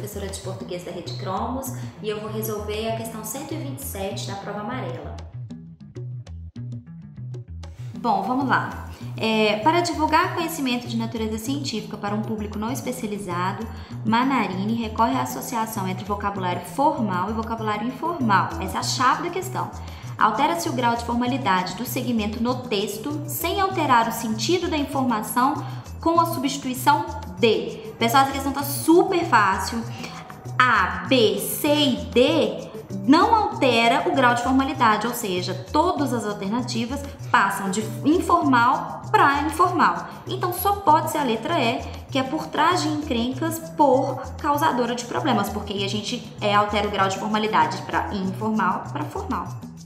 professora de português da Rede Cromos e eu vou resolver a questão 127 da prova amarela. Bom, vamos lá. Para divulgar conhecimento de natureza científica para um público não especializado, Manarini recorre à associação entre vocabulário formal e vocabulário informal. Essa é a chave da questão. Altera-se o grau de formalidade do segmento no texto sem alterar o sentido da informação com a substituição de. Pessoal, essa questão está super fácil. A, B, C e D não altera o grau de formalidade, ou seja, todas as alternativas passam de informal para informal. Então só pode ser a letra E, que é por trás de encrencas por causadora de problemas, porque aí a gente altera o grau de formalidade para informal para formal.